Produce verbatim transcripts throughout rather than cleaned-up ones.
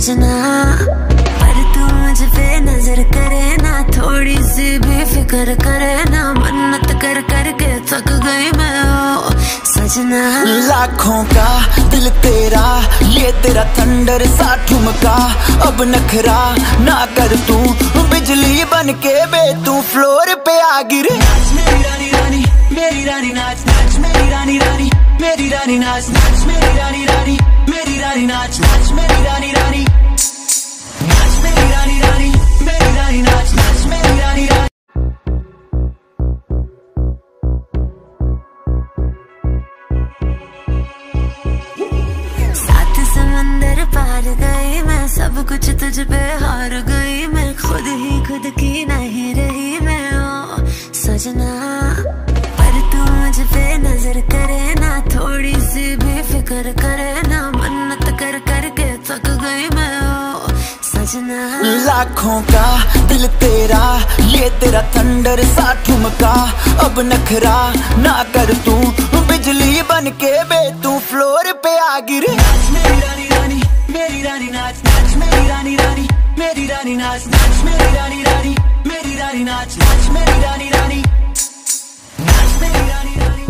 सजना, पर तू मुझ पे नजर करे ना, थोड़ी सी भी फिक्र करे ना, मन्नत कर कर के थक गई मैं ओ सजना। लाखों का दिल तेरा, ये तेरा थंडर सा ठुमका, अब नखरा ना कर तू, बिजली बन के बे तू फ्लोर पे आ गिरे। मेरी रानी रानी मेरी रानी नाच नाच, मेरी रानी रानी मेरी रानी नाच नाच, मेरी रानी रानी मेरी रानी नाच नाच, मेरी रानी रानी नाच, मेरी रानी रानी मेरी रानी नाच नाच, मेरी रानी रानी। सात समंदर पार गई मैं, सब कुछ तुझ पे हार गई मैं, खुद ही खुद की नहीं रही मैं ओ सजना, पर तू मुझ पे नजर करे ना, थोड़ी सी भी फिक्र करे ना, मन्नत कर कर के थक गई मैं ओ सजना। लाखों का दिल तेरा, ये तेरा थंडर सा ठुमका, अब नखरा ना कर तू, बिजली बन के बे तू फ्लोर पे आ गिरे। मेरी रानी रानी मेरी रानी नाच नाच, मेरी रानी रानी मेरी रानी नाच नाच, मेरी रानी रानी मेरी रानी नाच नाच, मेरी रानी रानी नाच, मेरी रानी रानी।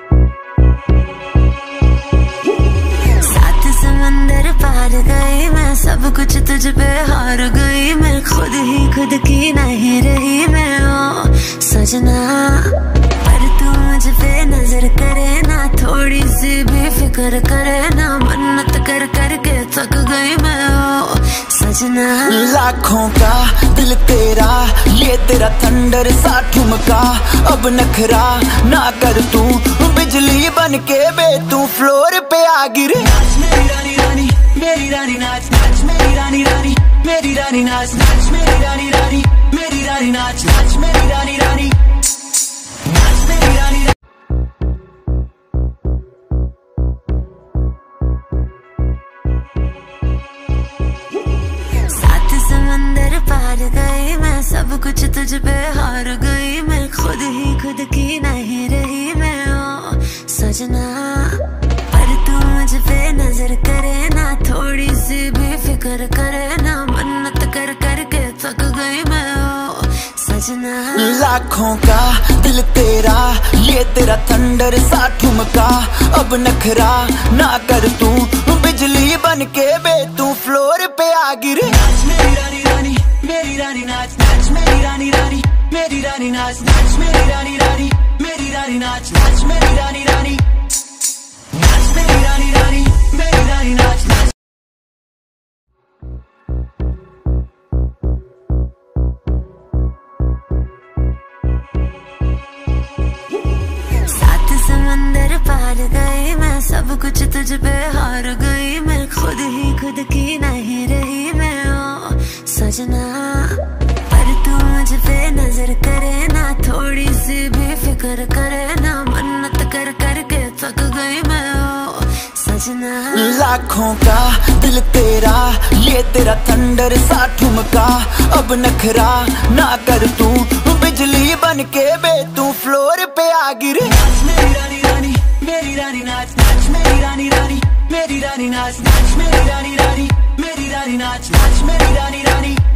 सात समंदर पार गई मैं, सब कुछ तुझ पे हार गई मैं, खुद ही खुद की नहीं रही मैं ओ सजना, पर तू मुझ पे नजर करे ना, थोड़ी सी भी फिक्र करे ना, मन्नत कर कर के थक गई मैं ओ सजना। लाखों का दिल तेरा, ये तेरा थंडर सा ठुमका, अब नखरा ना कर तू, बिजली बन के बे तू फ्लोर पे आ गिरे। मेरी रानी रानी मेरी रानी नाच नाच, मेरी रानी रानी मेरी रानी नाच नाच, मेरी रानी रानी मेरी रानी नाच नाच, मेरी रानी रानी नाच, मेरी रानी रानी। सात समंदर पार गई मैं, सब कुछ तुझ पे हार गई मैं, खुद ही खुद की नहीं रही मैं ओ सजना, पर तू मुझ पे नजर करे ना, थोड़ी सी भी फिक्र करे ना, मन्नत कर कर के थक गई मैं ओ सजना। लाखों का दिल तेरा, ये तेरा थंडर सा ठुमका, अब नखरा ना कर तू, बिजली बन के बे तू फ्लोर पे आ गिरे। मेरी रानी रानी मेरी रानी नाच नाच, मेरी रानी रानी मेरी रानी नाच नाच, मेरी रानी रानी मेरी रानी नाच नाच, मेरी रानी रानी नाच, मेरी रानी रानी मेरी रानी नाच नाच। सात समंदर पार गई मैं, सब कुछ तुझ पे हार गई मैं, खुद ही खुद की नहीं रही मैं ओ सजना, पर तू मुझ पे नजर करे ना, थोड़ी सी भी फिक्र करे ना, मन्नत कर कर के थक गई मैं ओ सजना। लाखों का दिल तेरा, ये तेरा थंडर सा ठुमका, अब नखरा ना कर तू, बिजली बन के बे तू फ्लोर पे आ गिरे। मेरी रानी रानी मेरी रानी नाच नाच, मेरी रानी रानी मेरी रानी नाच नाच, मेरी रानी रानी मेरी रानी नाच नाच, मेरी रानी रानी।